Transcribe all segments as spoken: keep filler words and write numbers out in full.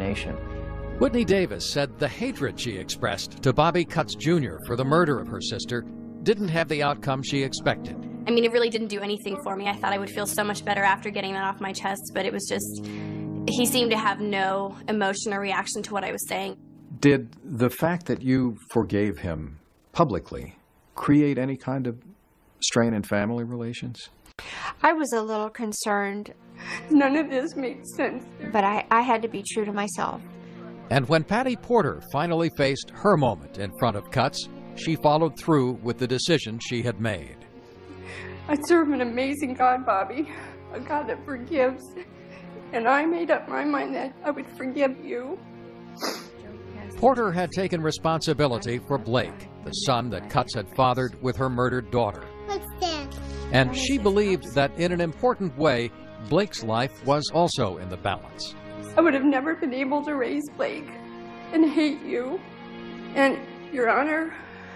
nation. Whitney Davis said the hatred she expressed to Bobby Cutts Junior for the murder of her sister didn't have the outcome she expected. I mean, it really didn't do anything for me. I thought I would feel so much better after getting that off my chest, but it was just, he seemed to have no emotion or reaction to what I was saying. Did the fact that you forgave him publicly create any kind of strain in family relations? I was a little concerned. None of this makes sense. But I, I had to be true to myself. And when Patty Porter finally faced her moment in front of Cutts, she followed through with the decision she had made. I serve an amazing God, Bobby, a God that forgives. And I made up my mind that I would forgive you. Porter had taken responsibility for Blake, the son that Cutts had fathered with her murdered daughter. What's that? And she believed that in an important way, Blake's life was also in the balance. I would have never been able to raise Blake and hate you. And, Your Honor,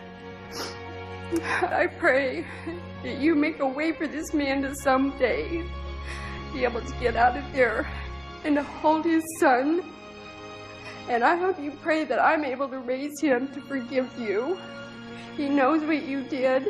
I pray that you make a way for this man to someday be able to get out of there and to hold his son. And I hope you pray that I'm able to raise him to forgive you. He knows what you did.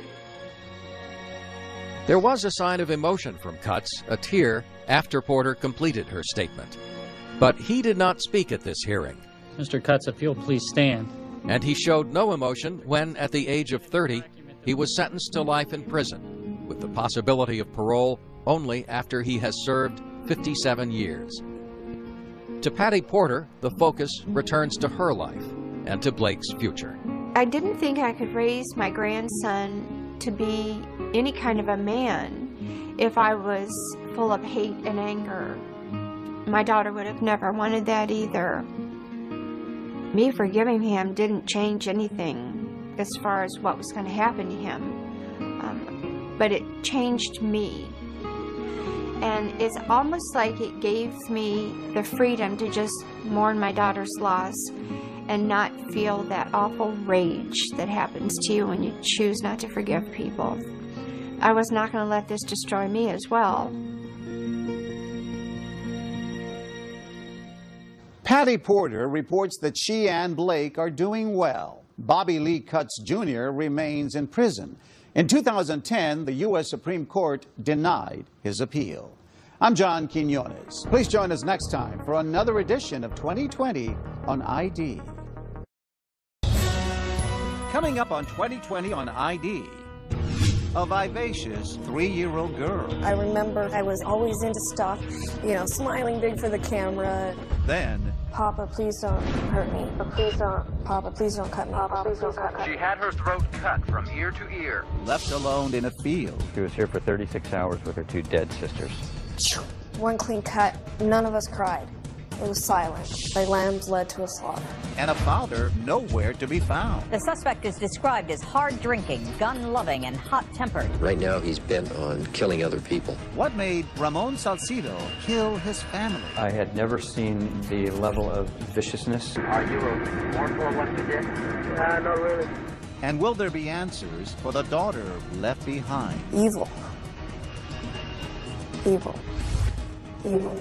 There was a sign of emotion from Cutts, a tear, after Porter completed her statement. But he did not speak at this hearing. Mister Cutts, if you'll please stand. And he showed no emotion when, at the age of thirty, he was sentenced to life in prison, with the possibility of parole only after he has served fifty-seven years. To Patty Porter, the focus returns to her life and to Blake's future. I didn't think I could raise my grandson to be any kind of a man if I was full of hate and anger. My daughter would have never wanted that either. Me forgiving him didn't change anything as far as what was going to happen to him, um, but it changed me. And it's almost like it gave me the freedom to just mourn my daughter's loss and not feel that awful rage that happens to you when you choose not to forgive people. I was not going to let this destroy me as well. Patty Porter reports that she and Blake are doing well. Bobby Lee Cutts Junior remains in prison. In two thousand ten, the U S Supreme Court denied his appeal. I'm John Quinones. Please join us next time for another edition of twenty twenty on I D. Coming up on twenty twenty on I D, a vivacious three-year-old girl. I remember I was always into stuff, you know, smiling big for the camera. Then, Papa, please don't hurt me. Please don't. Papa, please don't cut me. Papa, please don't cut me. She had her throat cut from ear to ear. left alone in a field. She was here for thirty-six hours with her two dead sisters. One clean cut. None of us cried. It was silent, like lambs led to a slaughter. And a father nowhere to be found. The suspect is described as hard-drinking, gun-loving, and hot-tempered. Right now, he's bent on killing other people. What made Ramon Salcido kill his family? I had never seen the level of viciousness. Are you remorse for what you did? Uh, not really. And will there be answers for the daughter left behind? Evil. Evil. Evil.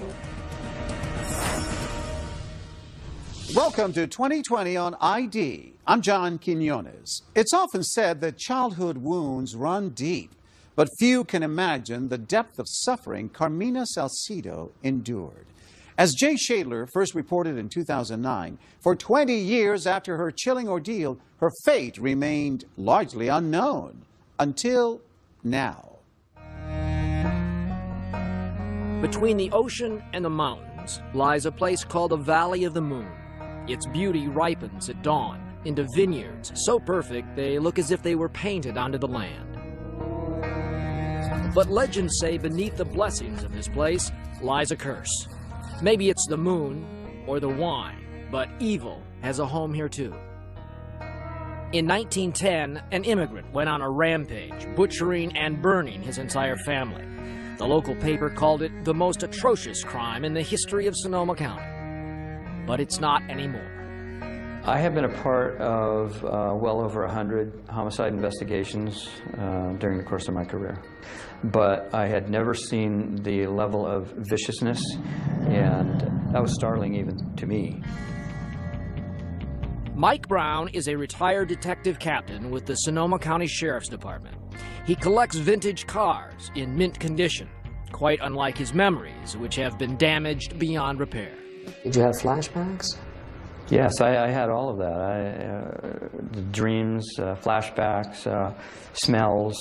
Welcome to twenty twenty on I D. I'm John Quinones. It's often said that childhood wounds run deep, but few can imagine the depth of suffering Carmina Salcido endured. As Jay Shadler first reported in two thousand nine, for twenty years after her chilling ordeal, her fate remained largely unknown, until now. Between the ocean and the mountains lies a place called the Valley of the Moon. Its beauty ripens at dawn into vineyards so perfect they look as if they were painted onto the land. But legends say beneath the blessings of this place lies a curse. Maybe it's the moon or the wine, but evil has a home here too. In nineteen ten, an immigrant went on a rampage, butchering and burning his entire family. The local paper called it the most atrocious crime in the history of Sonoma County. But it's not anymore. I have been a part of uh, well over a hundred homicide investigations uh, during the course of my career. But I had never seen the level of viciousness and That was startling even to me. Mike Brown is a retired detective captain with the Sonoma County Sheriff's Department. He collects vintage cars in mint condition, quite unlike his memories, which have been damaged beyond repair. Did you have flashbacks? Yes, I, I had all of that. I, uh, the dreams, uh, flashbacks, uh, smells.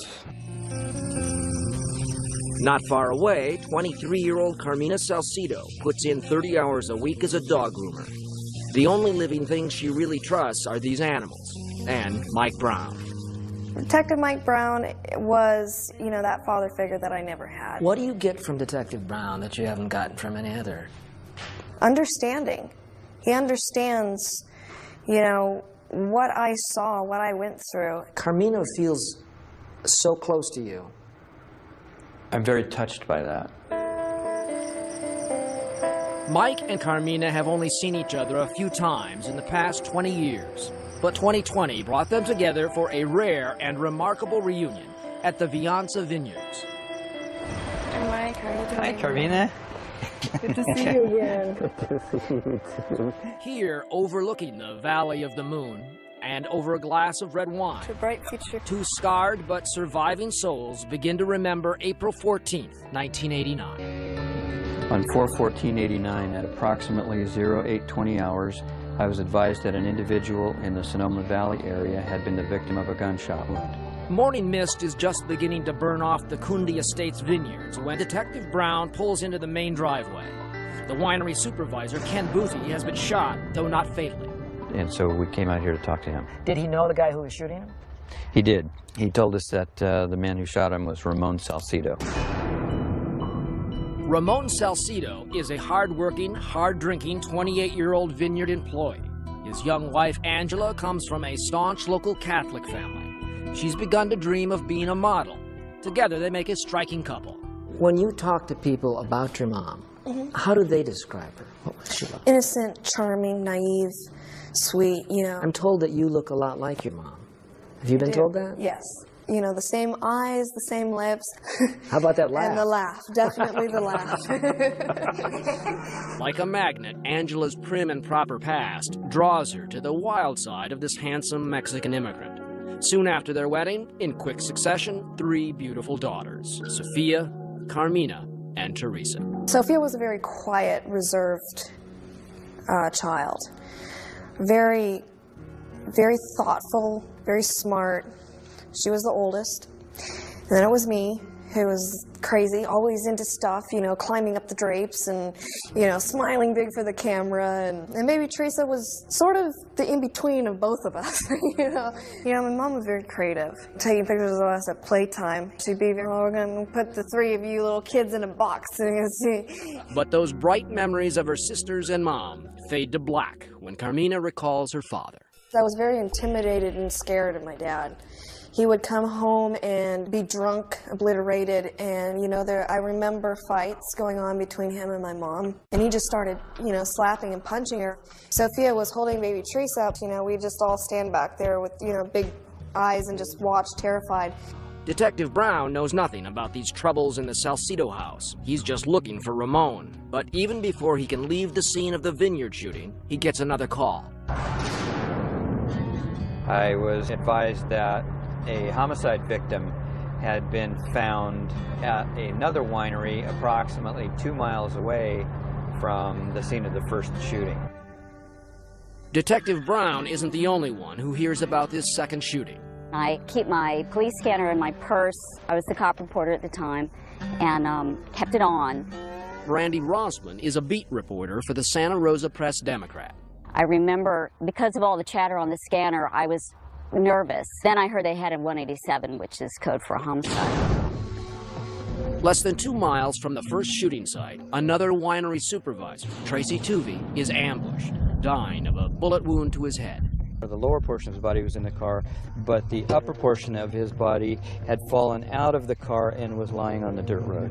Not far away, twenty-three-year-old Carmina Salcido puts in thirty hours a week as a dog groomer. The only living things she really trusts are these animals and Mike Brown. Detective Mike Brown was, you know, that father figure that I never had. What do you get from Detective Brown that you haven't gotten from any other? Understanding. He understands, you know, what I saw, what I went through. Carmina feels so close to you. I'm very touched by that. Mike and Carmina have only seen each other a few times in the past twenty years. But twenty twenty brought them together for a rare and remarkable reunion at the Vianza Vineyards. Mike, how are you doing? Hi, Carmina. Good to see you again. Good to see you too. Here, overlooking the Valley of the Moon, and over a glass of red wine, To a bright future. two scarred but surviving souls begin to remember April fourteenth, nineteen eighty-nine. On four fourteen eighty-nine, at approximately oh eight twenty hours, I was advised that an individual in the Sonoma Valley area had been the victim of a gunshot wound. Morning mist is just beginning to burn off the Kundi Estates vineyards when Detective Brown pulls into the main driveway. The winery supervisor, Ken Boothie, has been shot, though not fatally. And so we came out here to talk to him. Did he know the guy who was shooting him? He did. He told us that uh, the man who shot him was Ramon Salcido. Ramon Salcido is a hard-working, hard-drinking twenty-eight-year-old vineyard employee. His young wife, Angela, comes from a staunch local Catholic family. She's begun to dream of being a model. Together, they make a striking couple. When you talk to people about your mom, Mhm. how do they describe her? What was she like? Innocent, charming, naive, sweet, you know. I'm told that you look a lot like your mom. Have you been do. told that? Yes. You know, the same eyes, the same lips. How about that laugh? And the laugh. Definitely the laugh. Like a magnet, Angela's prim and proper past draws her to the wild side of this handsome Mexican immigrant. Soon after their wedding, in quick succession, three beautiful daughters, Sophia, Carmina, and Teresa. Sophia was a very quiet, reserved uh, child. Very, very thoughtful, very smart. She was the oldest. And then it was me, who was crazy, always into stuff, you know, climbing up the drapes and, you know, smiling big for the camera. And, and maybe Teresa was sort of the in-between of both of us, you know. You know, my mom was very creative, taking pictures of us at playtime. She'd be, oh, we're going to put the three of you little kids in a box and you see. But those bright memories of her sisters and mom fade to black when Carmina recalls her father. I was very intimidated and scared of my dad. He would come home and be drunk, obliterated, and, you know, there, I remember fights going on between him and my mom. And he just started, you know, slapping and punching her. Sophia was holding baby Teresa up, you know, we just all stand back there with, you know, big eyes and just watch, terrified. Detective Brown knows nothing about these troubles in the Salcido house. He's just looking for Ramon. But even before he can leave the scene of the vineyard shooting, he gets another call. I was advised that a homicide victim had been found at another winery approximately two miles away from the scene of the first shooting. Detective Brown isn't the only one who hears about this second shooting. I keep my police scanner in my purse. I was the cop reporter at the time and um, kept it on. Randy Rossman is a beat reporter for the Santa Rosa Press-Democrat. I remember, because of all the chatter on the scanner, I was nervous. Then I heard they had a one eighty-seven, which is code for a homicide. Less than two miles from the first shooting site, another winery supervisor, Tracy Tuvey, is ambushed, dying of a bullet wound to his head. The lower portion of his body was in the car, but the upper portion of his body had fallen out of the car and was lying on the dirt road.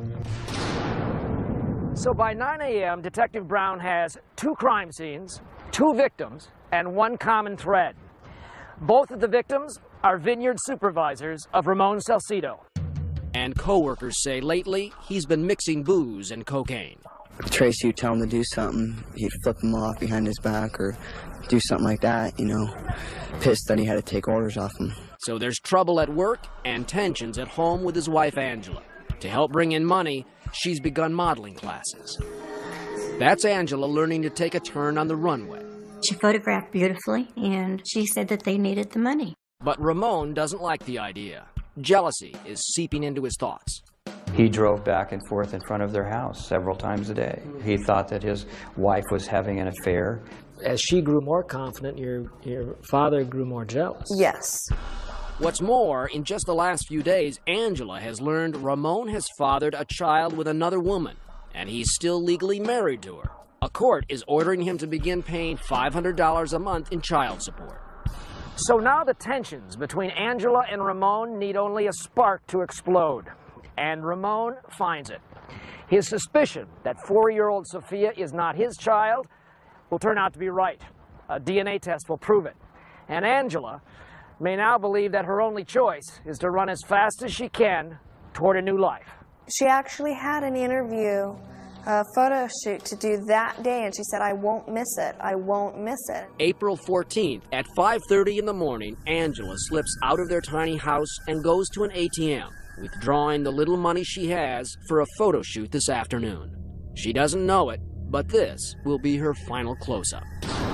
So by nine A M, Detective Brown has two crime scenes, two victims, and one common thread. Both of the victims are vineyard supervisors of Ramon Salcido. And co-workers say lately he's been mixing booze and cocaine. Tracy would tell him to do something, he'd flip him off behind his back or do something like that, you know, pissed that he had to take orders off him. So there's trouble at work and tensions at home with his wife, Angela. To help bring in money, she's begun modeling classes. That's Angela learning to take a turn on the runway. She photographed beautifully, and she said that they needed the money. But Ramon doesn't like the idea. Jealousy is seeping into his thoughts. He drove back and forth in front of their house several times a day. He thought that his wife was having an affair. As she grew more confident, your, your father grew more jealous. Yes. What's more, in just the last few days, Angela has learned Ramon has fathered a child with another woman, and he's still legally married to her. A court is ordering him to begin paying five hundred dollars a month in child support. So now the tensions between Angela and Ramon need only a spark to explode. And Ramon finds it. His suspicion that four-year-old Sophia is not his child will turn out to be right. A D N A test will prove it. And Angela may now believe that her only choice is to run as fast as she can toward a new life. She actually had an interview, a photo shoot to do that day, and she said, I won't miss it. I won't miss it. April fourteenth at five thirty in the morning, Angela slips out of their tiny house and goes to an A T M, withdrawing the little money she has for a photo shoot this afternoon. She doesn't know it, but this will be her final close-up.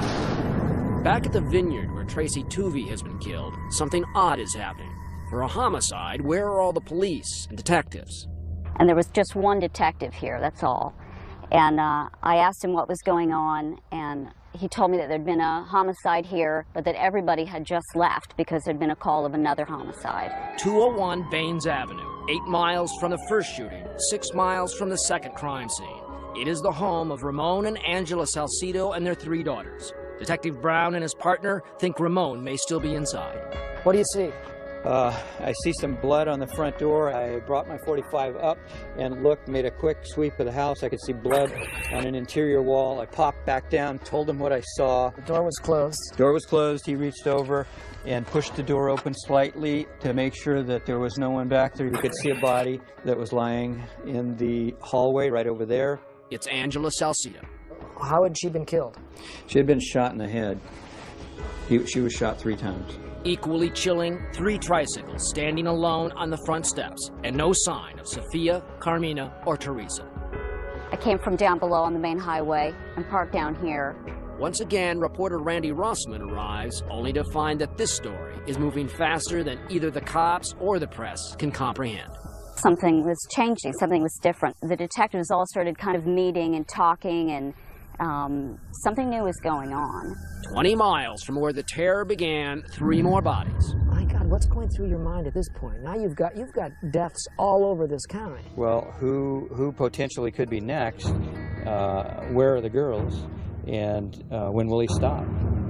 Back at the vineyard where Tracy Tuvey has been killed, something odd is happening. For a homicide, where are all the police and detectives? And there was just one detective here, that's all. And uh, I asked him what was going on, and he told me that there'd been a homicide here, but that everybody had just left because there'd been a call of another homicide. two oh one Baines Avenue, eight miles from the first shooting, six miles from the second crime scene. It is the home of Ramon and Angela Salcido and their three daughters. Detective Brown and his partner think Ramon may still be inside. What do you see? Uh, I see some blood on the front door. I brought my forty-five up and looked, made a quick sweep of the house. I could see blood on an interior wall. I popped back down, told him what I saw. The door was closed. Door was closed. He reached over and pushed the door open slightly to make sure that there was no one back there. You could see a body that was lying in the hallway right over there. It's Angela Salcido. How had she been killed? She had been shot in the head. He, she was shot three times. Equally chilling, three tricycles standing alone on the front steps, and no sign of Sophia, Carmina, or Teresa. I came from down below on the main highway and parked down here. Once again, reporter Randy Rossman arrives, only to find that this story is moving faster than either the cops or the press can comprehend. Something was changing, something was different. The detectives all started kind of meeting and talking, and um, something new was going on. twenty miles from where the terror began, three more bodies. My God, what's going through your mind at this point? Now you've got you've got deaths all over this county. Well, who who potentially could be next? Uh, where are the girls? And uh, when will he stop?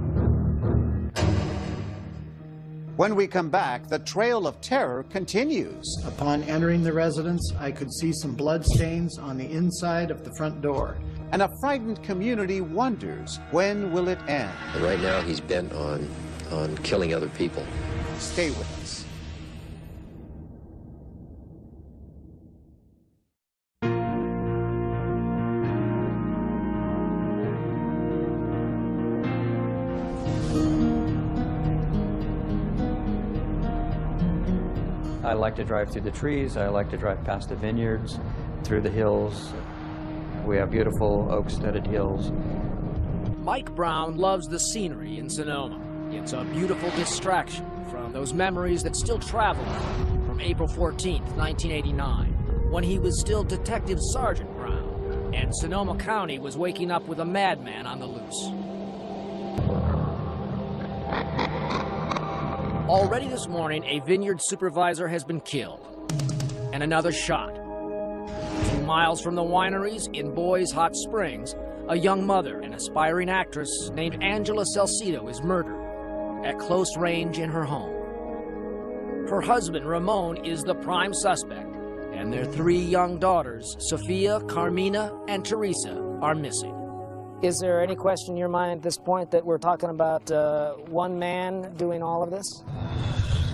When we come back, the trail of terror continues. Upon entering the residence, I could see some blood stains on the inside of the front door. And a frightened community wonders, when will it end? And right now, he's bent on, on killing other people. Stay with us. I like to drive through the trees. I like to drive past the vineyards, through the hills. We have beautiful oak-studded hills. Mike Brown loves the scenery in Sonoma. It's a beautiful distraction from those memories that still travel from April fourteenth, nineteen eighty-nine, when he was still Detective Sergeant Brown, and Sonoma County was waking up with a madman on the loose. Already this morning, a vineyard supervisor has been killed, and another shot. Two miles from the wineries in Boys Hot Springs, a young mother and aspiring actress named Angela Salcido is murdered at close range in her home. Her husband, Ramon, is the prime suspect, and their three young daughters, Sophia, Carmina, and Teresa, are missing. Is there any question in your mind at this point that we're talking about uh, one man doing all of this?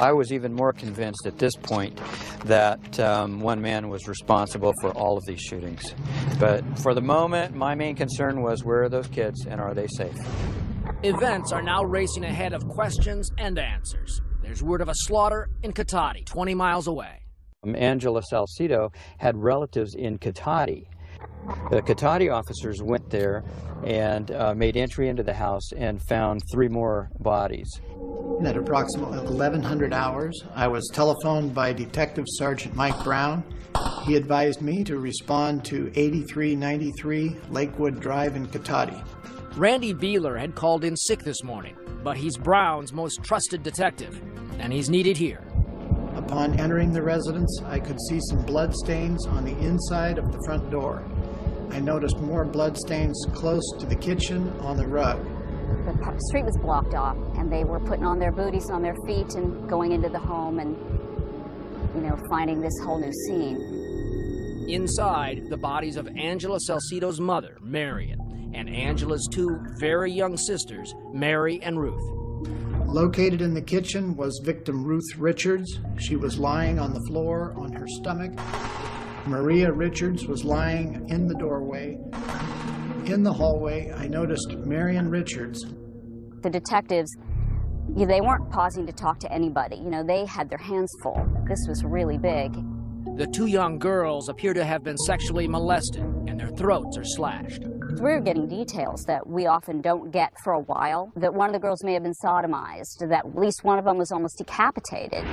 I was even more convinced at this point that um, one man was responsible for all of these shootings. But for the moment, my main concern was, where are those kids and are they safe? Events are now racing ahead of questions and answers. There's word of a slaughter in Cotati, twenty miles away. Um, Angela Salcido had relatives in Cotati. The Cotati officers went there and uh, made entry into the house and found three more bodies. At approximately eleven hundred hours, I was telephoned by Detective Sergeant Mike Brown. He advised me to respond to eighty-three ninety-three Lakewood Drive in Cotati. Randy Beeler had called in sick this morning, but he's Brown's most trusted detective, and he's needed here. Upon entering the residence, I could see some blood stains on the inside of the front door. I noticed more blood stains close to the kitchen on the rug. The street was blocked off, and they were putting on their booties on their feet and going into the home and, you know, finding this whole new scene. Inside, the bodies of Angela Salcido's mother, Marion, and Angela's two very young sisters, Mary and Ruth. Located in the kitchen was victim Ruth Richards. She was lying on the floor on her stomach. Maria Richards was lying in the doorway. In the hallway, I noticed Marion Richards. The detectives, you know, they weren't pausing to talk to anybody. You know, they had their hands full. This was really big. The two young girls appear to have been sexually molested, and their throats are slashed. We were getting details that we often don't get for a while, that one of the girls may have been sodomized, that at least one of them was almost decapitated.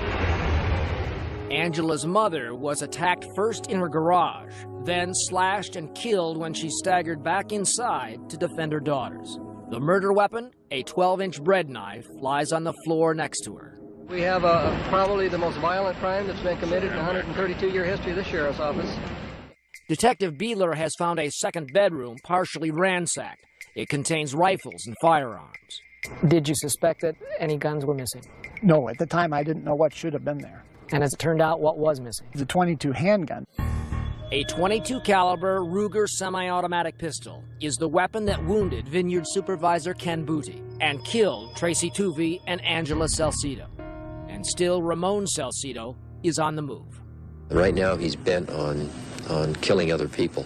Angela's mother was attacked first in her garage, then slashed and killed when she staggered back inside to defend her daughters. The murder weapon, a twelve inch bread knife, lies on the floor next to her. We have uh, probably the most violent crime that's been committed in the one hundred thirty-two year history of the Sheriff's Office. Detective Beeler has found a second bedroom partially ransacked. It contains rifles and firearms. Did you suspect that any guns were missing? No, at the time I didn't know what should have been there. And as it turned out, what was missing? The twenty-two handgun. A twenty-two caliber Ruger semi-automatic pistol is the weapon that wounded Vineyard Supervisor Ken Booty and killed Tracy Tuvey and Angela Salcido. And still, Ramon Salcido is on the move. Right now, he's bent on, on killing other people.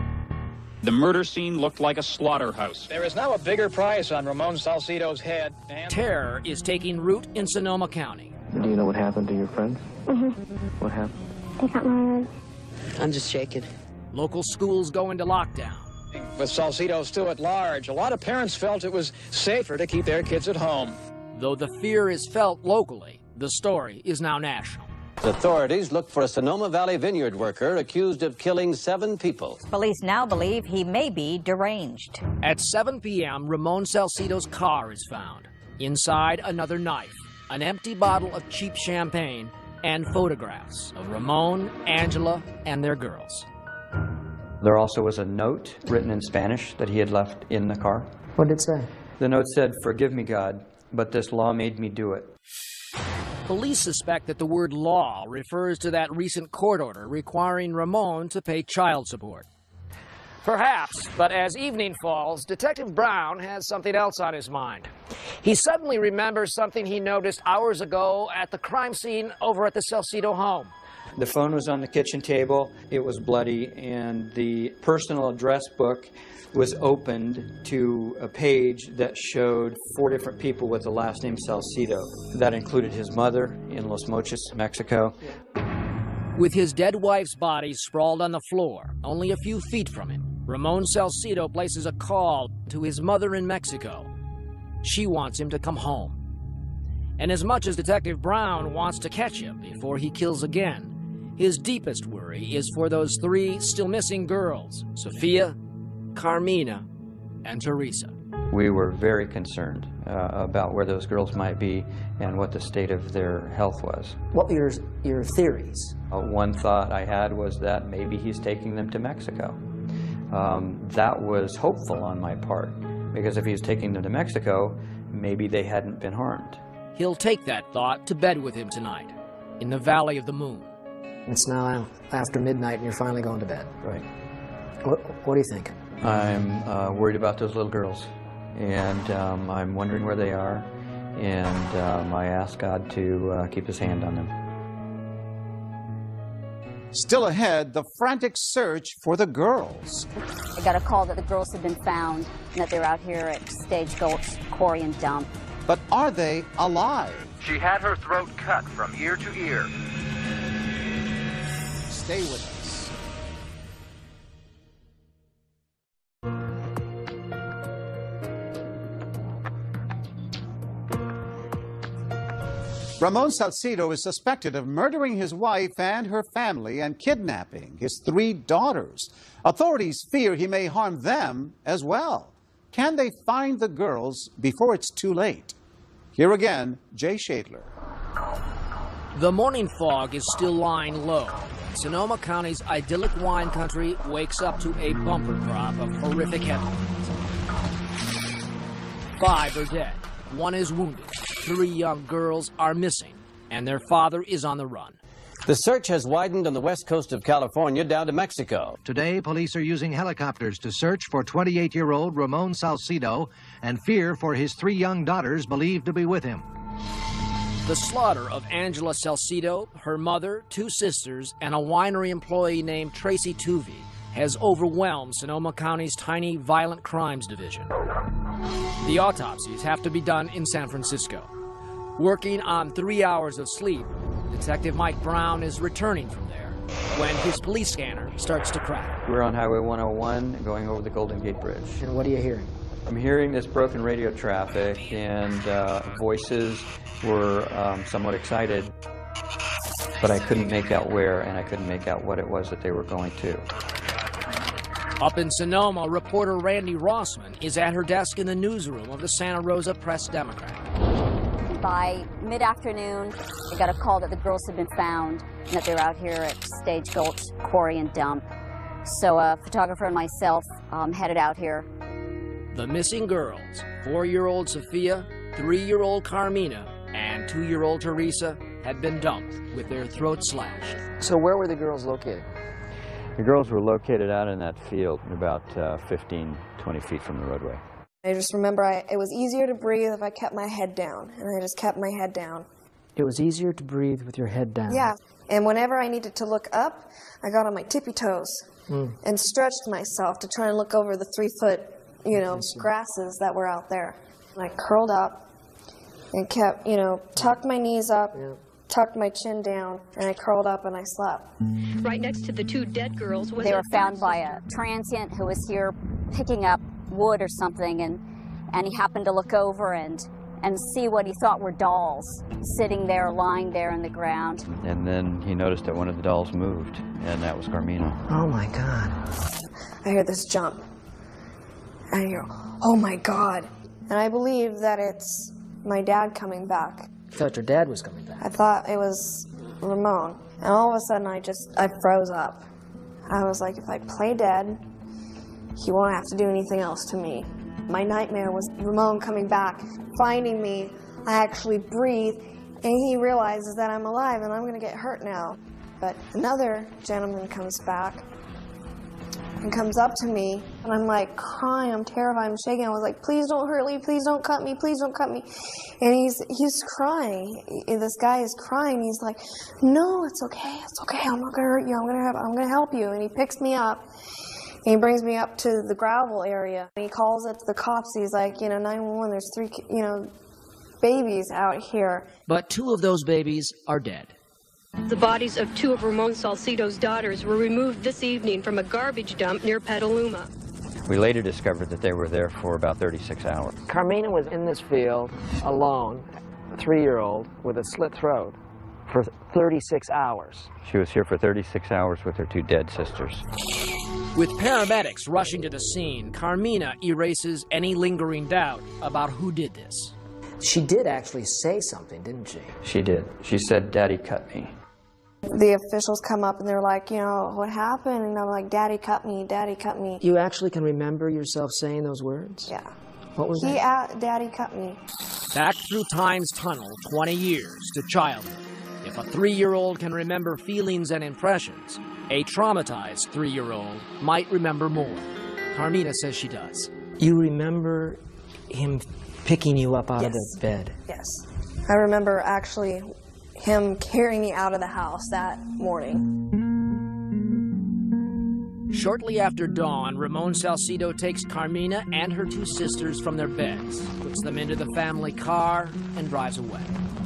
The murder scene looked like a slaughterhouse. There is now a bigger price on Ramon Salcido's head. And terror is taking root in Sonoma County. Do you know what happened to your friends? Mm-hmm. What happened? They got murdered. I'm just shaking. Local schools go into lockdown. With Salcido still at large, a lot of parents felt it was safer to keep their kids at home. Though the fear is felt locally, the story is now national. Authorities look for a Sonoma Valley vineyard worker accused of killing seven people. Police now believe he may be deranged. At seven p m, Ramon Salcido's car is found. Inside, another knife, an empty bottle of cheap champagne, and photographs of Ramon, Angela, and their girls. There also was a note written in Spanish that he had left in the car. What did it say? The note said, "Forgive me, God, but this law made me do it." Police suspect that the word law refers to that recent court order requiring Ramon to pay child support. Perhaps, but as evening falls, Detective Brown has something else on his mind. He suddenly remembers something he noticed hours ago at the crime scene over at the Salcido home. The phone was on the kitchen table, it was bloody, and the personal address book was opened to a page that showed four different people with the last name Salcido. That included his mother in Los Mochis, Mexico. With his dead wife's body sprawled on the floor, only a few feet from him, Ramon Salcido places a call to his mother in Mexico. She wants him to come home. And as much as Detective Brown wants to catch him before he kills again, his deepest worry is for those three still missing girls, Sophia, Carmina, and Teresa. We were very concerned uh, about where those girls might be and what the state of their health was. What were your, your theories? Uh, one thought I had was that maybe he's taking them to Mexico. Um, that was hopeful on my part, because if he was taking them to Mexico, maybe they hadn't been harmed. He'll take that thought to bed with him tonight, in the Valley of the Moon. It's now after midnight and you're finally going to bed. Right. What, what do you think? I'm uh, worried about those little girls, and um, I'm wondering where they are, and um, I asked God to uh, keep his hand on them. Still ahead, the frantic search for the girls. I got a call that the girls had been found and that they're out here at Stage Gulch Quarry and Dump. But are they alive? She had her throat cut from ear to ear. Stay with us. Ramon Salcido is suspected of murdering his wife and her family and kidnapping his three daughters. Authorities fear he may harm them as well. Can they find the girls before it's too late? Here again, Jay Shadler. The morning fog is still lying low. Sonoma County's idyllic wine country wakes up to a bumper crop of horrific headlines. Five are dead. One is wounded. Three young girls are missing, and their father is on the run. The search has widened on the west coast of California down to Mexico. Today, police are using helicopters to search for twenty-eight-year-old Ramon Salcido and fear for his three young daughters believed to be with him. The slaughter of Angela Salcido, her mother, two sisters, and a winery employee named Tracy Tuvey has overwhelmed Sonoma County's tiny violent crimes division. The autopsies have to be done in San Francisco. Working on three hours of sleep, Detective Mike Brown is returning from there when his police scanner starts to crack. We're on Highway one oh one going over the Golden Gate Bridge. And what are you hearing? I'm hearing this broken radio traffic, and uh, voices were um, somewhat excited, but I couldn't make out where, and I couldn't make out what it was that they were going to. Up in Sonoma, reporter Randy Rossman is at her desk in the newsroom of the Santa Rosa Press-Democrat. By mid-afternoon, I got a call that the girls had been found and that they're out here at Stage Gulch Quarry and Dump. So a photographer and myself um, headed out here. The missing girls, four-year-old Sophia, three-year-old Carmina, and two-year-old Teresa, had been dumped with their throats slashed. So where were the girls located? The girls were located out in that field, about uh, fifteen, twenty feet from the roadway. I just remember I, it was easier to breathe if I kept my head down, and I just kept my head down. It was easier to breathe with your head down. Yeah, and whenever I needed to look up, I got on my tippy toes mm. and stretched myself to try and look over the three-foot, you know, grasses that were out there. And I curled up and kept, you know, tucked my knees up, yeah. tucked my chin down, and I curled up and I slept. Right next to the two dead girls was They were found by a transient who was here picking up wood or something, and, and he happened to look over and, and see what he thought were dolls sitting there, lying there in the ground. And then he noticed that one of the dolls moved, and that was Carmina. Oh my God. I hear this jump. And I hear, oh my God. And I believe that it's my dad coming back. You thought your dad was coming back? I thought it was Ramon. And all of a sudden I just, I froze up. I was like, if I play dead, he won't have to do anything else to me. My nightmare was Ramon coming back, finding me. I actually breathe, and he realizes that I'm alive and I'm going to get hurt now. But another gentleman comes back and comes up to me, and I'm like crying, I'm terrified, I'm shaking. I was like, please don't hurt me, please don't cut me, please don't cut me. And he's he's crying. This guy is crying. He's like, no, it's okay, it's okay. I'm not going to hurt you. I'm going to help. I'm going to help you. And he picks me up. And he brings me up to the gravel area. And he calls it the cops. He's like, you know, nine one one, there's three, you know, babies out here. But two of those babies are dead. The bodies of two of Ramon Salcido's daughters were removed this evening from a garbage dump near Petaluma. We later discovered that they were there for about thirty-six hours. Carmina was in this field alone, a three-year-old with a slit throat, for thirty-six hours. She was here for thirty-six hours with her two dead sisters. With paramedics rushing to the scene, Carmina erases any lingering doubt about who did this. She did actually say something, didn't she? She did. She said, "Daddy cut me." The officials come up and they're like, you know, what happened? And I'm like, Daddy cut me, Daddy cut me. You actually can remember yourself saying those words? Yeah. What was he that? He, Daddy cut me. Back through time's tunnel, twenty years to childhood. If a three-year-old can remember feelings and impressions, a traumatized three-year-old might remember more. Carmina says she does. You remember him picking you up out Yes. of the bed? Yes. I remember actually him carrying me out of the house that morning. Shortly after dawn, Ramon Salcido takes Carmina and her two sisters from their beds, puts them into the family car, and drives away.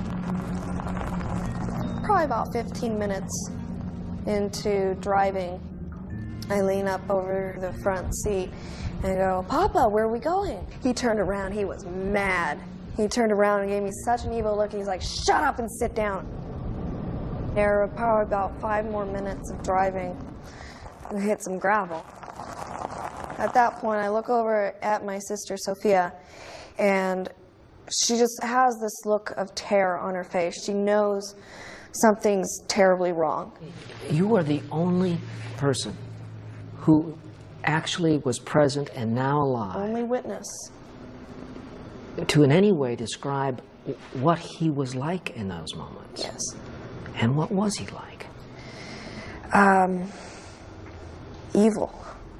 Probably about fifteen minutes into driving, I lean up over the front seat and go, "Papa, where are we going?" He turned around. He was mad. He turned around and gave me such an evil look. He's like, "Shut up and sit down." There were probably about five more minutes of driving. We hit some gravel. At that point, I look over at my sister, Sophia, and she just has this look of terror on her face. She knows something's terribly wrong. You are the only person who actually was present and now alive Only witness. to in any way describe what he was like in those moments. Yes. And what was he like? Um, evil.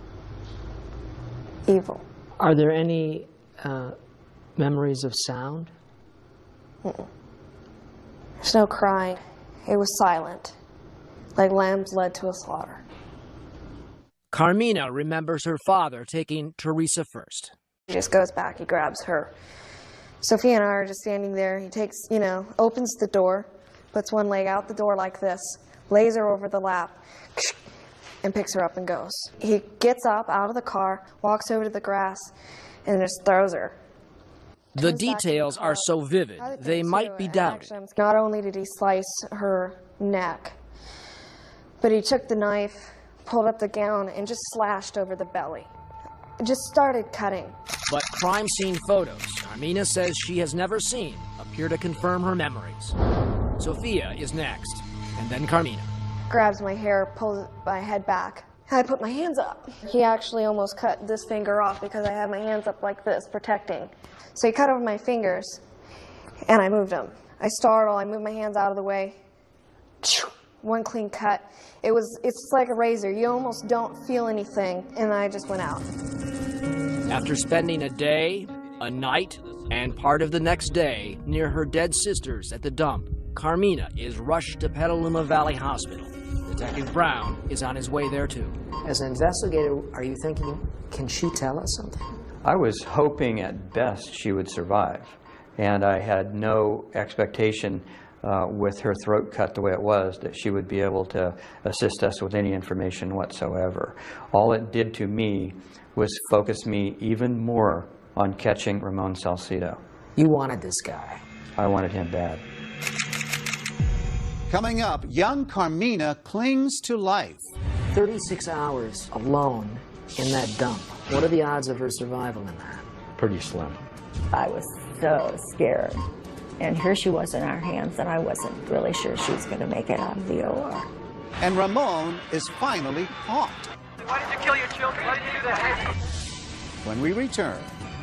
Evil. Are there any uh, memories of sound? Mm-mm. There's no crying. It was silent, like lambs led to a slaughter. Carmina remembers her father taking Teresa first. He just goes back, he grabs her. Sophia and I are just standing there. He takes, you know, opens the door, puts one leg out the door like this, lays her over the lap, and picks her up and goes. He gets up out of the car, walks over to the grass, and just throws her. The details are so vivid, they might be doubted. Not only did he slice her neck, but he took the knife, pulled up the gown, and just slashed over the belly. Just started cutting. But crime scene photos Carmina says she has never seen appear to confirm her memories. Sophia is next, and then Carmina. Grabs my hair, pulls my head back. I put my hands up. He actually almost cut this finger off because I had my hands up like this, protecting. So he cut over my fingers, and I moved them. I startle, I moved my hands out of the way. One clean cut. It was, it's just like a razor. You almost don't feel anything, and I just went out. After spending a day, a night, and part of the next day near her dead sisters at the dump, Carmina is rushed to Petaluma Valley Hospital. Detective Brown is on his way there too. As an investigator, are you thinking, can she tell us something? I was hoping at best she would survive, and I had no expectation uh, with her throat cut the way it was that she would be able to assist us with any information whatsoever. All it did to me was focus me even more on catching Ramon Salcido. You wanted this guy. I wanted him bad. Coming up, young Carmina clings to life. thirty-six hours alone in that dump. What are the odds of her survival in that? Pretty slim. I was so scared. And here she was in our hands, and I wasn't really sure she was going to make it out of the O R. And Ramon is finally caught. Why did you kill your children? Why did you do that? When we return.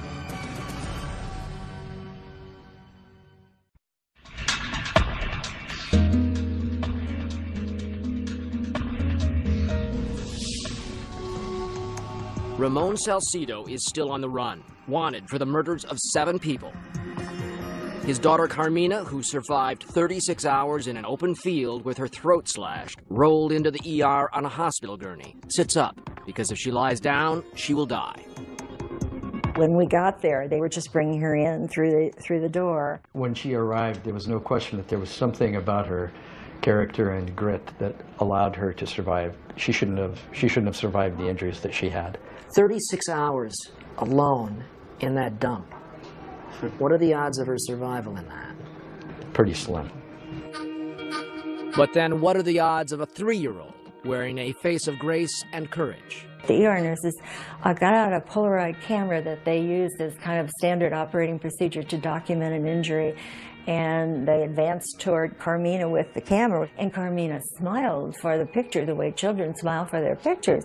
Ramon Salcido is still on the run, wanted for the murders of seven people. His daughter Carmina, who survived thirty-six hours in an open field with her throat slashed, rolled into the E R on a hospital gurney, sits up, because if she lies down, she will die. When we got there, they were just bringing her in through the, through the door. When she arrived, there was no question that there was something about her character and grit that allowed her to survive. She shouldn't have, she shouldn't have survived the injuries that she had. thirty-six hours alone in that dump. What are the odds of her survival in that? Pretty slim. But then what are the odds of a three-year-old wearing a face of grace and courage? The E R nurses uh, got out a Polaroid camera that they used as kind of standard operating procedure to document an injury. And they advanced toward Carmina with the camera. And Carmina smiled for the picture the way children smile for their pictures.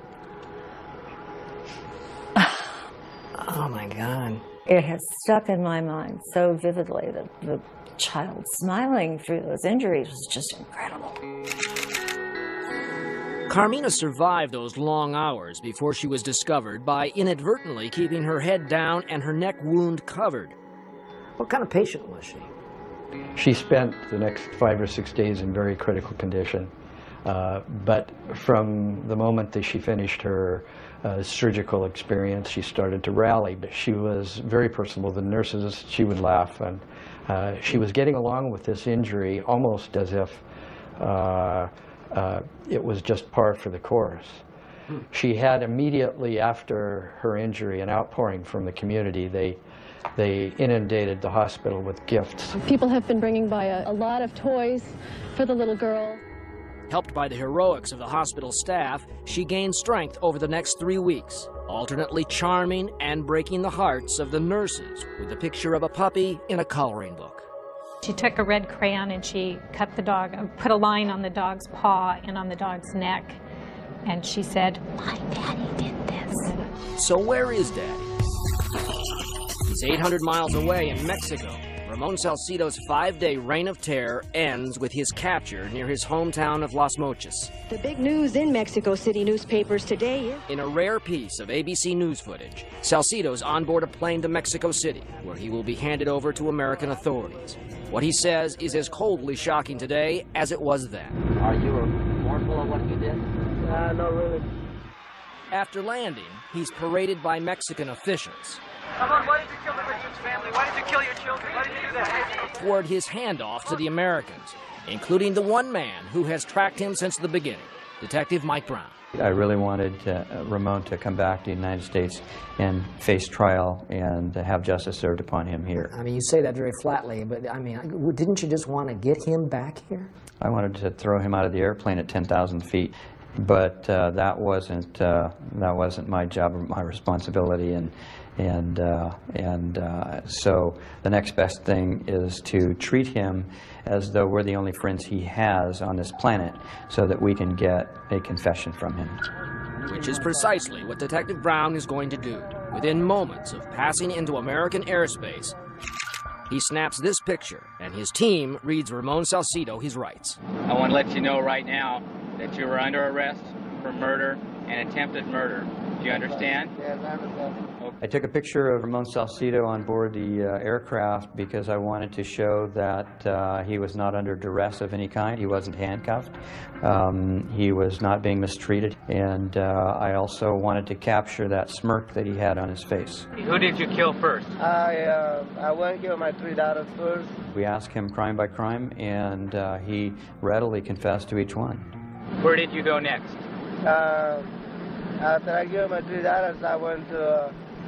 Oh, my God. It has stuck in my mind so vividly that the child smiling through those injuries was just incredible. Carmina survived those long hours before she was discovered by inadvertently keeping her head down and her neck wound covered. What kind of patient was she? She spent the next five or six days in very critical condition. Uh, but from the moment that she finished her uh, surgical experience, she started to rally. But she was very personable. The nurses, she would laugh, and uh, she was getting along with this injury almost as if uh, uh, it was just par for the course. Hmm. She had immediately after her injury an outpouring from the community. They They inundated the hospital with gifts. People have been bringing by a, a lot of toys for the little girl. Helped by the heroics of the hospital staff, she gained strength over the next three weeks, alternately charming and breaking the hearts of the nurses with the picture of a puppy in a coloring book. She took a red crayon and she cut the dog, put a line on the dog's paw and on the dog's neck, and she said, "My daddy did this." So where is Daddy? He's eight hundred miles away in Mexico. Ramon Salcido's five-day reign of terror ends with his capture near his hometown of Las Mochas. The big news in Mexico City newspapers today is... In a rare piece of A B C News footage, Salcido's on board a plane to Mexico City, where he will be handed over to American authorities. What he says is as coldly shocking today as it was then. Are you remorseful of what you did? Uh, not really. After landing, he's paraded by Mexican officials. Come on, why did you kill the Richards family? Why did you kill your children? Why did you do that? Toward his handoff to the Americans, including the one man who has tracked him since the beginning, Detective Mike Brown. I really wanted uh, Ramon to come back to the United States and face trial and have justice served upon him here. I mean, you say that very flatly, but I mean, didn't you just want to get him back here? I wanted to throw him out of the airplane at ten thousand feet, but uh, that wasn't uh, that wasn't my job or my responsibility, and and uh, and uh, so the next best thing is to treat him as though we're the only friends he has on this planet, so that we can get a confession from him. Which is precisely what Detective Brown is going to do. Within moments of passing into American airspace, he snaps this picture, and his team reads Ramon Salcido his rights. I want to let you know right now that you were under arrest for murder and attempted murder. Do you understand? Yes, I understand. I took a picture of Ramon Salcido on board the uh, aircraft because I wanted to show that uh, he was not under duress of any kind. He wasn't handcuffed. Um, he was not being mistreated. And uh, I also wanted to capture that smirk that he had on his face. Who did you kill first? I, uh, I went to kill my three daughters first. We asked him crime by crime, and uh, he readily confessed to each one. Where did you go next? Uh, after I killed my three daughters, I went to uh,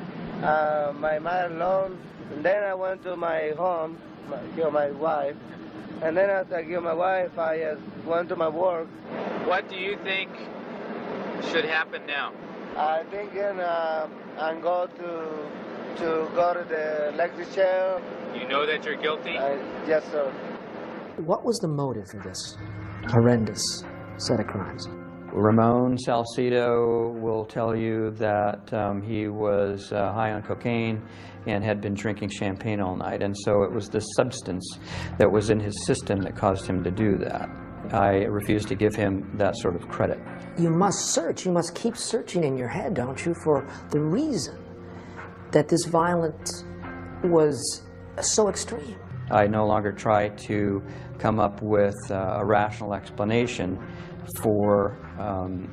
uh, my mother-in-law, and then I went to my home, my, killed my wife, and then after I killed my wife, I uh, went to my work. What do you think should happen now? I think uh, I'm going to to go to the electric chair. You know that you're guilty? Uh, yes, sir. What was the motive for this horrendous set of crimes? Ramon Salcido will tell you that um, he was uh, high on cocaine and had been drinking champagne all night, and so it was the substance that was in his system that caused him to do that. I refuse to give him that sort of credit. You must search, you must keep searching in your head, don't you, for the reason that this violence was so extreme. I no longer try to come up with uh, a rational explanation for um,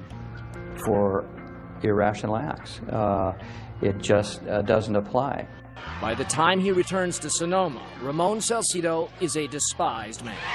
for irrational acts. Uh, it just uh, doesn't apply. By the time he returns to Sonoma, Ramon Salcido is a despised man.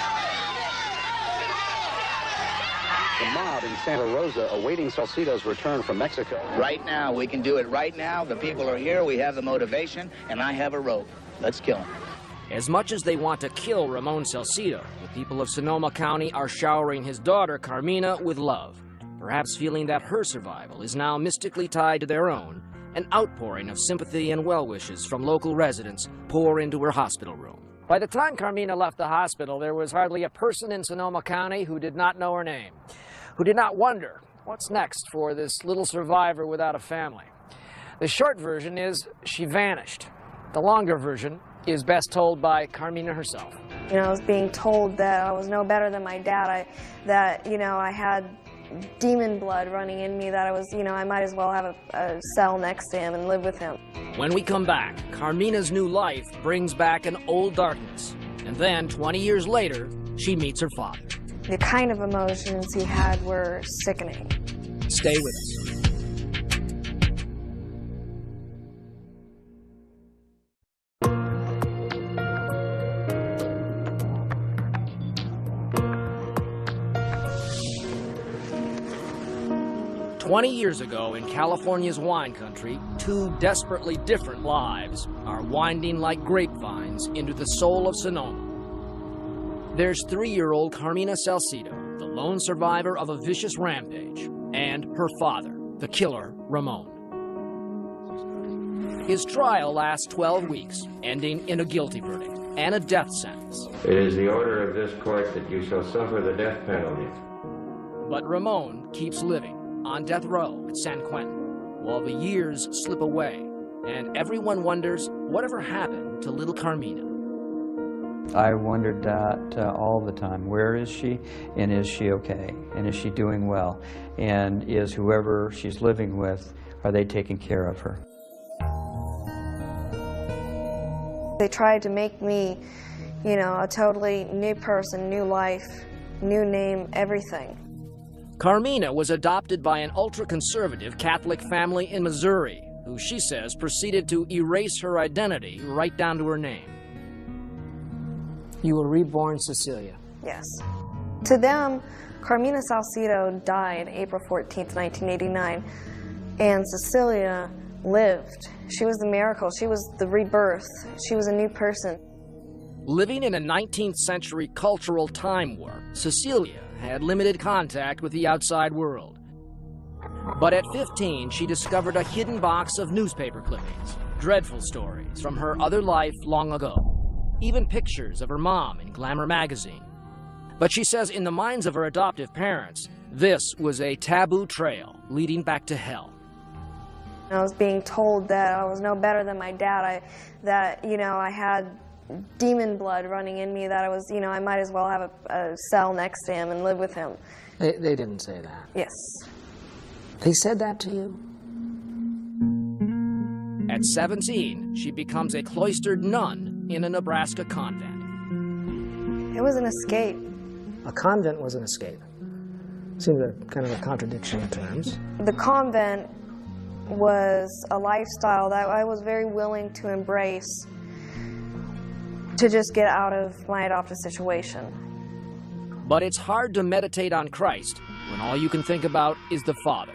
The mob in Santa Rosa awaiting Salcido's return from Mexico. Right now, we can do it right now. The people are here, we have the motivation, and I have a rope. Let's kill him. As much as they want to kill Ramon Salcido, the people of Sonoma County are showering his daughter, Carmina, with love. Perhaps feeling that her survival is now mystically tied to their own, an outpouring of sympathy and well wishes from local residents pour into her hospital room. By the time Carmina left the hospital, there was hardly a person in Sonoma County who did not know her name, who did not wonder what's next for this little survivor without a family. The short version is she vanished. The longer version is best told by Carmina herself. You know, I was being told that I was no better than my dad, I, that, you know, I had demon blood running in me that I was, you know, I might as well have a, a cell next to him and live with him. When we come back, Carmina's new life brings back an old darkness. And then, twenty years later, she meets her father. The kind of emotions he had were sickening. Stay with us. Twenty years ago in California's wine country, two desperately different lives are winding like grapevines into the soul of Sonoma. There's three-year-old Carmina Salcido, the lone survivor of a vicious rampage, and her father, the killer, Ramon. His trial lasts twelve weeks, ending in a guilty verdict and a death sentence. It is the order of this court that you shall suffer the death penalty. But Ramon keeps living on death row at San Quentin, while the years slip away, and everyone wonders whatever happened to little Carmina. I wondered that uh, all the time. Where is she, and is she okay, and is she doing well, and is whoever she's living with, are they taking care of her? They tried to make me, you know, a totally new person, new life, new name, everything. Carmina was adopted by an ultra-conservative Catholic family in Missouri, who she says proceeded to erase her identity right down to her name. You were reborn Cecilia. Yes. To them, Carmina Salcido died April fourteenth, nineteen eighty-nine, and Cecilia lived. She was the miracle. She was the rebirth. She was a new person. Living in a nineteenth century cultural time warp, Cecilia had limited contact with the outside world. But at fifteen, she discovered a hidden box of newspaper clippings, dreadful stories from her other life long ago, even pictures of her mom in Glamour magazine. But she says in the minds of her adoptive parents, this was a taboo trail leading back to hell. I was being told that I was no better than my dad, I, that, you know, I had demon blood running in me, that I was, you know, I might as well have a, a cell next to him and live with him. They, they didn't say that. Yes. They said that to you? At seventeen, she becomes a cloistered nun in a Nebraska convent. It was an escape. A convent was an escape. Seems a kind of a contradiction in terms. The convent was a lifestyle that I was very willing to embrace to just get out of my adoptive situation. But it's hard to meditate on Christ when all you can think about is the Father.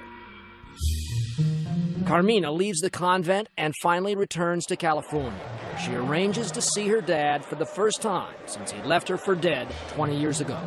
Carmina leaves the convent and finally returns to California, where she arranges to see her dad for the first time since he left her for dead twenty years ago.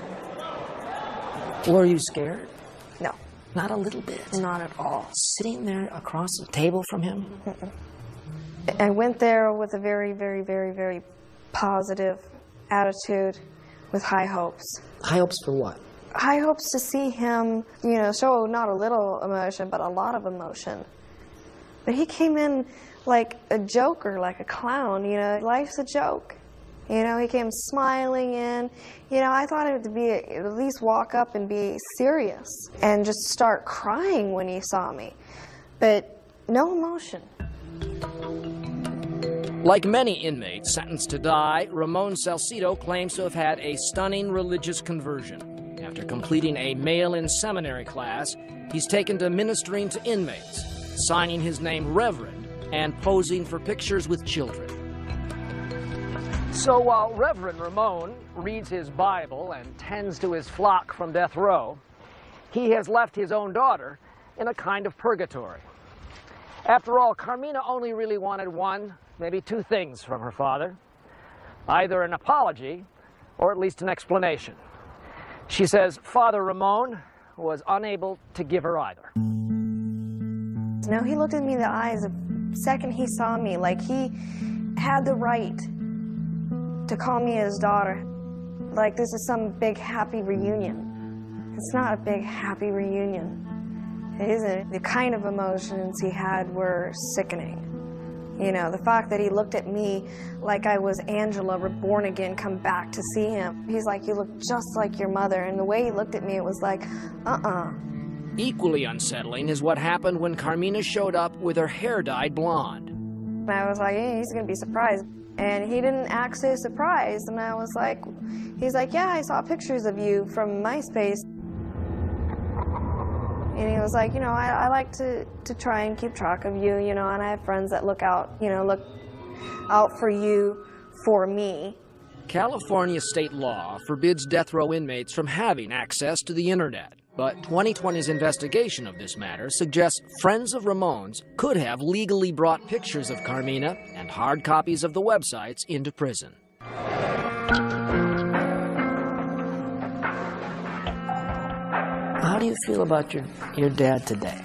Were you scared? No. Not a little bit? Not at all. Sitting there across the table from him? Mm-mm. I went there with a very, very, very, very positive attitude, with high hopes. High hopes for what? High hopes to see him, you know, show not a little emotion, but a lot of emotion. But he came in like a joker, like a clown, you know, life's a joke. You know, he came smiling in. You know, I thought it would be, at least walk up and be serious and just start crying when he saw me. But no emotion. Like many inmates sentenced to die, Ramon Salcido claims to have had a stunning religious conversion. After completing a mail-in seminary class, he's taken to ministering to inmates, signing his name Reverend, and posing for pictures with children. So while Reverend Ramon reads his Bible and tends to his flock from death row, he has left his own daughter in a kind of purgatory. After all, Carmina only really wanted one, maybe two things from her father. Either an apology, or at least an explanation. She says Father Ramon was unable to give her either. No, he looked at me in the eyes the second he saw me, like he had the right to call me his daughter. Like this is some big happy reunion. It's not a big happy reunion. It isn't. The kind of emotions he had were sickening. You know, the fact that he looked at me like I was Angela, reborn again, come back to see him. He's like, you look just like your mother. And the way he looked at me, it was like, uh-uh. Equally unsettling is what happened when Carmina showed up with her hair dyed blonde. And I was like, hey, he's going to be surprised. And he didn't act so surprised. And I was like, he's like, yeah, I saw pictures of you from MySpace. And he was like, you know, I, I like to, to try and keep track of you, you know, and I have friends that look out, you know, look out for you, for me. California state law forbids death row inmates from having access to the internet. But twenty twenty's investigation of this matter suggests friends of Ramon's could have legally brought pictures of Carmina and hard copies of the websites into prison. How do you feel about your, your dad today?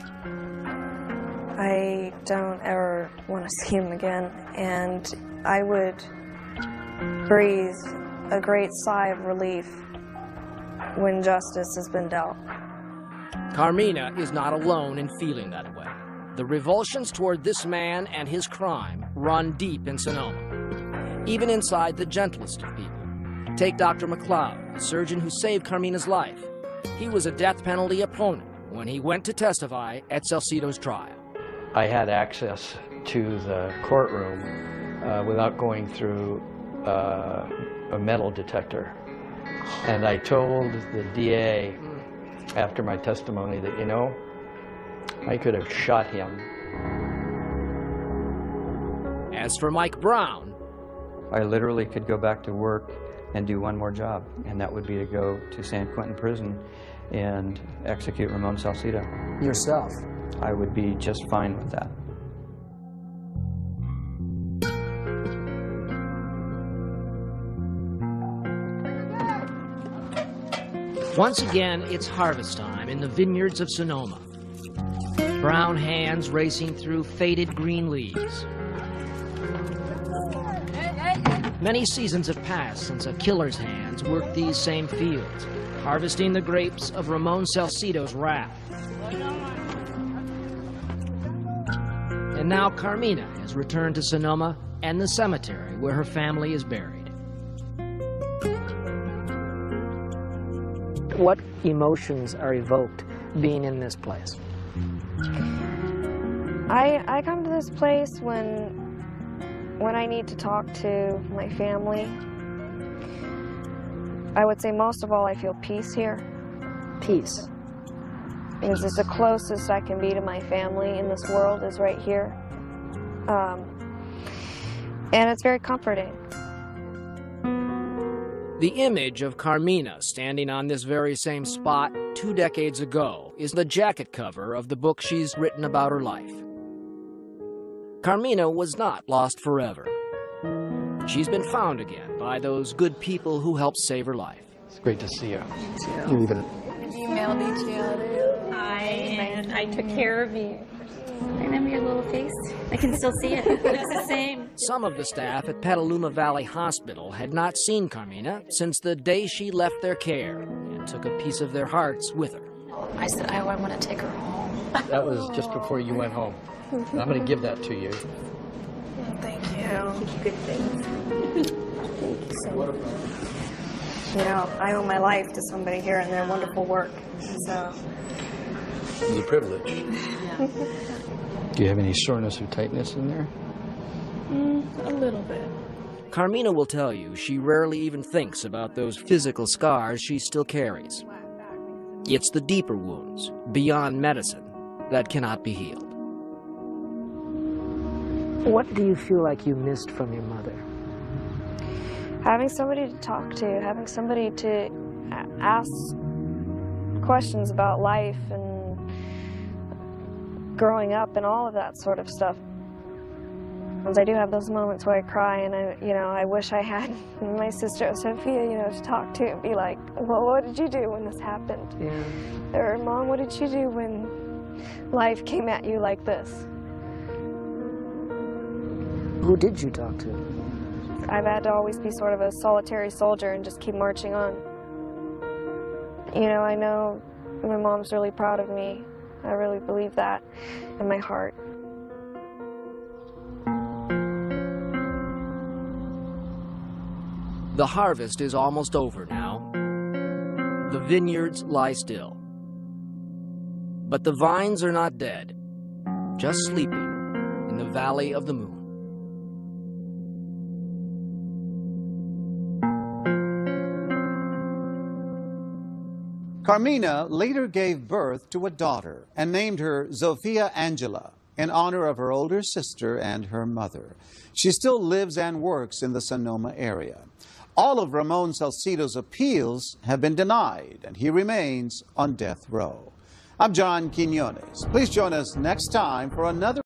I don't ever want to see him again, and I would breathe a great sigh of relief when justice has been dealt. Carmina is not alone in feeling that way. The revulsions toward this man and his crime run deep in Sonoma, even inside the gentlest of people. Take Doctor McLeod, the surgeon who saved Carmina's life. He was a death penalty opponent when he went to testify at Salcido's trial. I had access to the courtroom uh, without going through uh, a metal detector. And I told the D A after my testimony that, you know, I could have shot him. As for Mike Brown, I literally could go back to work and do one more job, and that would be to go to San Quentin prison and execute Ramon Salcido. Yourself? I would be just fine with that. Once again, it's harvest time in the vineyards of Sonoma. Brown hands racing through faded green leaves. Many seasons have passed since a killer's hands worked these same fields, harvesting the grapes of Ramon Salcido's wrath. And now Carmina has returned to Sonoma and the cemetery where her family is buried. What emotions are evoked being in this place? I, I come to this place when, when I need to talk to my family. I would say most of all I feel peace here. Peace? Because it's the closest I can be to my family in this world is right here. Um, and it's very comforting. The image of Carmina standing on this very same spot two decades ago is the jacket cover of the book she's written about her life. Carmina was not lost forever. She's been found again by those good people who helped save her life. It's great to see you. You too. You even... You emailed each other. I, and I took care of you. Remember your little face? I can still see it. It looks the same. Some of the staff at Petaluma Valley Hospital had not seen Carmina since the day she left their care and took a piece of their hearts with her. I said, I want to take her home. That was just before you went home. I'm going to give that to you. Thank you. Good things. Thank you so much. You know, I owe my life to somebody here and their wonderful work. So. It's a privilege. Do you have any soreness or tightness in there? Mm, a little bit. Carmina will tell you she rarely even thinks about those physical scars she still carries. It's the deeper wounds, beyond medicine, that cannot be healed. What do you feel like you missed from your mother? Having somebody to talk to, having somebody to ask questions about life and growing up and all of that sort of stuff. I do have those moments where I cry and I, you know, I wish I had my sister Sophia, you know, to talk to and be like, well, what did you do when this happened? Yeah. Or, Mom, what did you do when life came at you like this? Who did you talk to? I've had to always be sort of a solitary soldier and just keep marching on. You know, I know my mom's really proud of me. I really believe that in my heart. The harvest is almost over now. The vineyards lie still. But the vines are not dead, just sleeping in the Valley of the Moon. Carmina later gave birth to a daughter and named her Zofia Angela in honor of her older sister and her mother. She still lives and works in the Sonoma area. All of Ramon Salcido's appeals have been denied, and he remains on death row. I'm John Quinones. Please join us next time for another